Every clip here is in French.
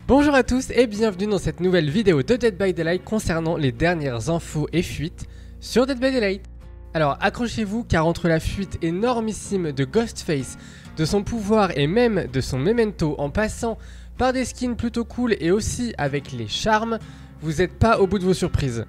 Bonjour à tous et bienvenue dans cette nouvelle vidéo de Dead by Daylight concernant les dernières infos et fuites sur Dead by Daylight. Alors accrochez-vous car entre la fuite énormissime de Ghostface, de son pouvoir et même de son memento en passant par des skins plutôt cool et aussi avec les charmes, vous n'êtes pas au bout de vos surprises.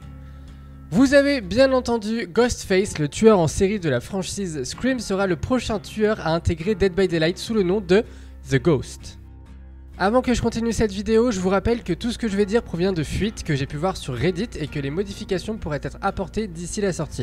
Vous avez bien entendu Ghostface, le tueur en série de la franchise Scream, sera le prochain tueur à intégrer Dead by Daylight sous le nom de The Ghost. Avant que je continue cette vidéo, je vous rappelle que tout ce que je vais dire provient de fuites que j'ai pu voir sur Reddit et que les modifications pourraient être apportées d'ici la sortie.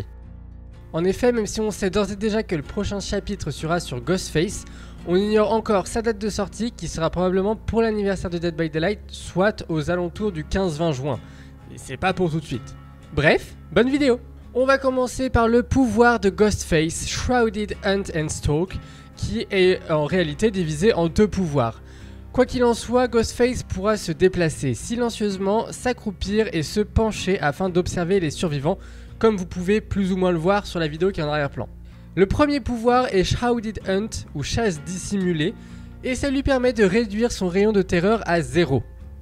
En effet, même si on sait d'ores et déjà que le prochain chapitre sera sur Ghostface, on ignore encore sa date de sortie qui sera probablement pour l'anniversaire de Dead by Daylight, soit aux alentours du 15-20 juin. Et c'est pas pour tout de suite. Bref, bonne vidéo! On va commencer par le pouvoir de Ghostface, Shrouded Hunt and Stalk, qui est en réalité divisé en deux pouvoirs. Quoi qu'il en soit, Ghostface pourra se déplacer silencieusement, s'accroupir et se pencher afin d'observer les survivants, comme vous pouvez plus ou moins le voir sur la vidéo qui est en arrière-plan. Le premier pouvoir est Shrouded Hunt, ou chasse dissimulée, et ça lui permet de réduire son rayon de terreur à 0.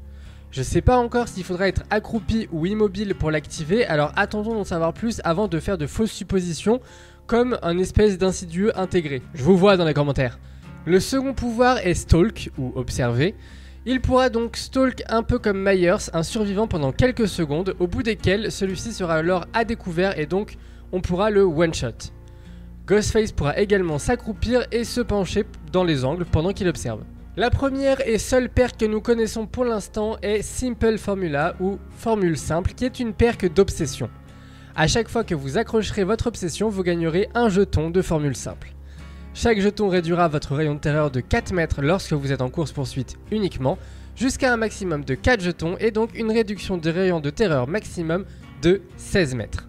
Je sais pas encore s'il faudra être accroupi ou immobile pour l'activer, alors attendons d'en savoir plus avant de faire de fausses suppositions, comme un espèce d'insidieux intégré. Je vous vois dans les commentaires. Le second pouvoir est Stalk, ou Observer. Il pourra donc stalk un peu comme Myers, un survivant pendant quelques secondes, au bout desquelles celui-ci sera alors à découvert et donc on pourra le one-shot. Ghostface pourra également s'accroupir et se pencher dans les angles pendant qu'il observe. La première et seule perque que nous connaissons pour l'instant est Simple Formula, ou Formule Simple, qui est une perque d'obsession. A chaque fois que vous accrocherez votre obsession, vous gagnerez un jeton de Formule Simple. Chaque jeton réduira votre rayon de terreur de 4 mètres lorsque vous êtes en course-poursuite uniquement, jusqu'à un maximum de 4 jetons et donc une réduction de rayon de terreur maximum de 16 mètres.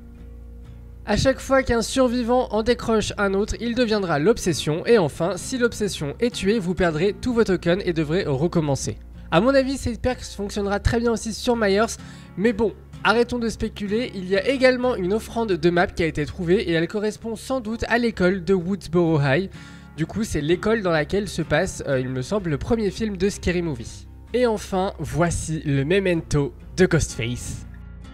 A chaque fois qu'un survivant en décroche un autre, il deviendra l'obsession et enfin, si l'obsession est tuée, vous perdrez tous vos tokens et devrez recommencer. A mon avis, cette perk fonctionnera très bien aussi sur Myers, mais bon, arrêtons de spéculer, il y a également une offrande de map qui a été trouvée et elle correspond sans doute à l'école de Woodsboro High. Du coup, c'est l'école dans laquelle se passe, il me semble, le premier film de Scary Movie. Et enfin, voici le memento de Ghostface.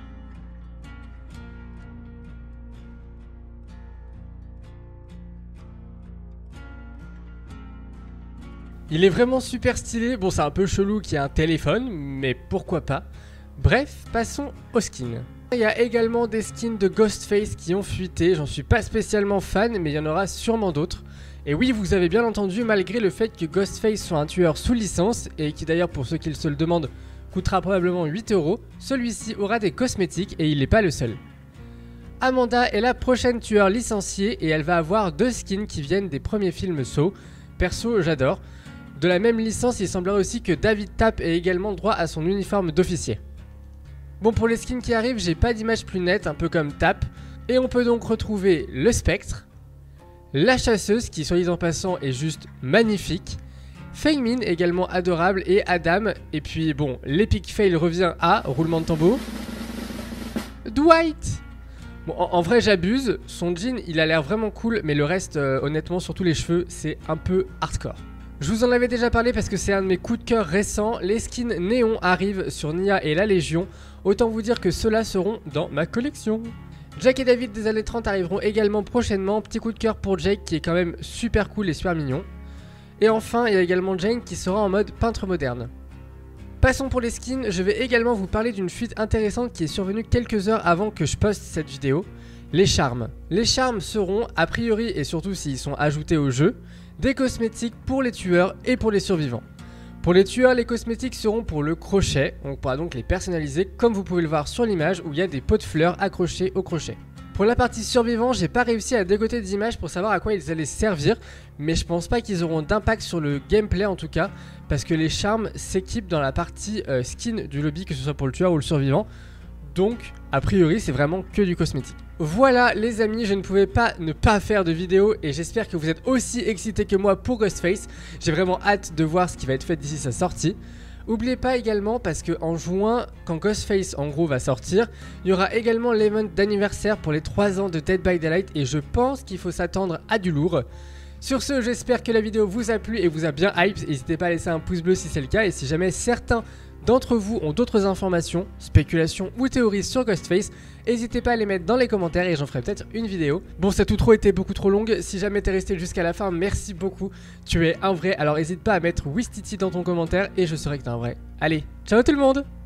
Il est vraiment super stylé, bon c'est un peu chelou qu'il y ait un téléphone, mais pourquoi pas. Bref, passons aux skins. Il y a également des skins de Ghostface qui ont fuité, j'en suis pas spécialement fan, mais il y en aura sûrement d'autres. Et oui, vous avez bien entendu, malgré le fait que Ghostface soit un tueur sous licence, et qui d'ailleurs pour ceux qui se le demandent, coûtera probablement 8 €, celui-ci aura des cosmétiques et il n'est pas le seul. Amanda est la prochaine tueur licenciée et elle va avoir 2 skins qui viennent des premiers films Saw. Perso, j'adore. De la même licence, il semblerait aussi que David Tapp ait également droit à son uniforme d'officier. Bon, pour les skins qui arrivent, j'ai pas d'image plus nette, un peu comme Tapp. Et on peut donc retrouver le Spectre, la Chasseuse, qui soit dit en passant est juste magnifique, Feng-Min, également adorable, et Adam. Et puis bon, l'Epic Fail revient à, roulement de tambour, Dwight. Bon, en vrai j'abuse, son jean il a l'air vraiment cool, mais le reste, honnêtement, surtout les cheveux, c'est un peu hardcore. Je vous en avais déjà parlé parce que c'est un de mes coups de cœur récents, les skins néon arrivent sur Nia et la Légion, autant vous dire que ceux-là seront dans ma collection. Jack et David des années 30 arriveront également prochainement, petit coup de cœur pour Jake qui est quand même super cool et super mignon. Et enfin il y a également Jane qui sera en mode peintre moderne. Passons pour les skins, je vais également vous parler d'une fuite intéressante qui est survenue quelques heures avant que je poste cette vidéo, les charmes. Les charmes seront, a priori et surtout s'ils sont ajoutés au jeu, des cosmétiques pour les tueurs et pour les survivants. Pour les tueurs, les cosmétiques seront pour le crochet, on pourra donc les personnaliser comme vous pouvez le voir sur l'image où il y a des pots de fleurs accrochés au crochet. Pour la partie survivant, j'ai pas réussi à dégoter d'images pour savoir à quoi ils allaient servir, mais je pense pas qu'ils auront d'impact sur le gameplay en tout cas, parce que les charmes s'équipent dans la partie skin du lobby, que ce soit pour le tueur ou le survivant. Donc, a priori, c'est vraiment que du cosmétique. Voilà les amis, je ne pouvais pas ne pas faire de vidéo et j'espère que vous êtes aussi excités que moi pour Ghostface. J'ai vraiment hâte de voir ce qui va être fait d'ici sa sortie. N'oubliez pas également, parce que en juin, quand Ghostface en gros va sortir, il y aura également l'event d'anniversaire pour les 3 ans de Dead by Daylight et je pense qu'il faut s'attendre à du lourd. Sur ce, j'espère que la vidéo vous a plu et vous a bien hype. N'hésitez pas à laisser un pouce bleu si c'est le cas et si jamais certains d'entre vous ont d'autres informations, spéculations ou théories sur Ghostface, n'hésitez pas à les mettre dans les commentaires et j'en ferai peut-être une vidéo. Bon, cette outro était beaucoup trop longue, si jamais t'es resté jusqu'à la fin, merci beaucoup, tu es un vrai, alors n'hésite pas à mettre Wistiti dans ton commentaire et je saurai que t'es un vrai. Allez, ciao tout le monde!